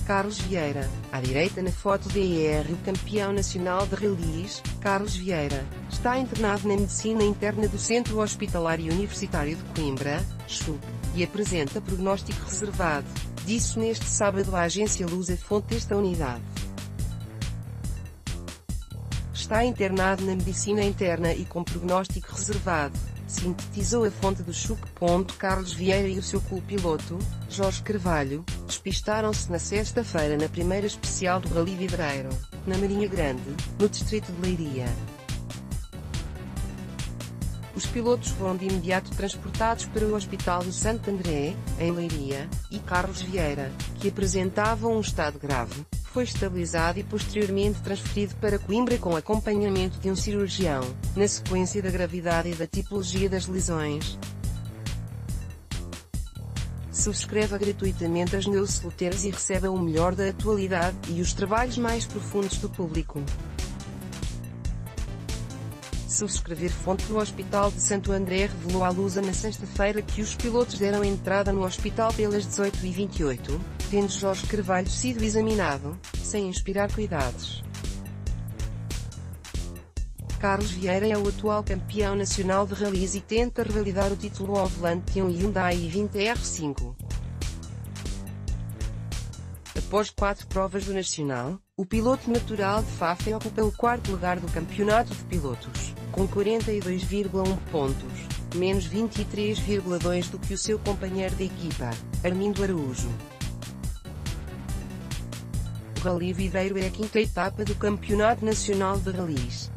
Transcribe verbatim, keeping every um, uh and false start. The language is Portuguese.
Carlos Vieira, à direita na foto D E R. O campeão nacional de rallies, Carlos Vieira, está internado na medicina interna do Centro Hospitalar e Universitário de Coimbra, C H U P, e apresenta prognóstico reservado, disse neste sábado a agência Lusa, fonte desta unidade. Está internado na medicina interna e com prognóstico reservado, sintetizou a fonte do C H U P. Carlos Vieira e o seu copiloto, Jorge Carvalho, despistaram-se na sexta-feira na primeira especial do Rally Vidreiro, na Marinha Grande, no distrito de Leiria. Os pilotos foram de imediato transportados para o Hospital do Santo André, em Leiria, e Carlos Vieira, que apresentava um estado grave, foi estabilizado e posteriormente transferido para Coimbra com acompanhamento de um cirurgião, na sequência da gravidade e da tipologia das lesões. Subscreva gratuitamente as newsletters e receba o melhor da atualidade e os trabalhos mais profundos do público. Subscrever. Fonte do Hospital de Santo André revelou à Lusa na sexta-feira que os pilotos deram entrada no hospital pelas dezoito e vinte e oito, tendo Jorge Carvalho sido examinado, sem inspirar cuidados. Carlos Vieira é o atual campeão nacional de rallies e tenta revalidar o título ao volante de um Hyundai i vinte R cinco. Após quatro provas do Nacional, o piloto natural de Fafé ocupa o quarto lugar do campeonato de pilotos, com quarenta e dois vírgula um pontos, menos vinte e três vírgula dois do que o seu companheiro de equipa, Armindo Araújo. O Rally Vidreiro é a quinta etapa do Campeonato Nacional de Rallies.